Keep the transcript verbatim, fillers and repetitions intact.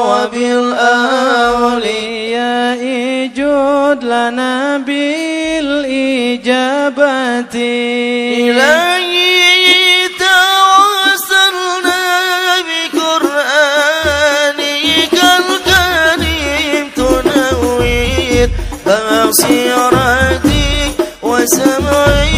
وبالأولياء جد لنا بالإجابة إلهي توسلنا بقرآنك الكريم تنوّر بصيرتي وسمعي